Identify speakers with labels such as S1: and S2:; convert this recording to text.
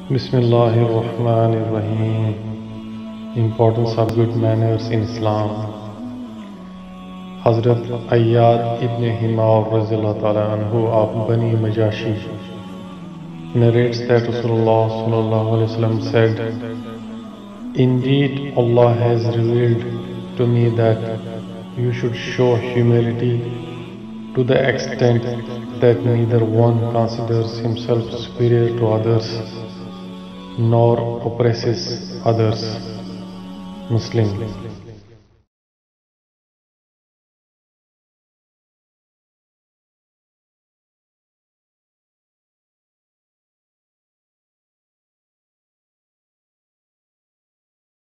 S1: Bismillahirrahmanirrahim. Importance of good manners in Islam. Hazrat Ayyad ibn Himar radhiyallahu ta'ala anhu of Bani Majashi narrates that Rasulullah sallallahu alaihi wasallam said, "Indeed, Allah has revealed to me that you should show humility to the extent that neither one considers himself superior to others nor oppresses others." Muslim.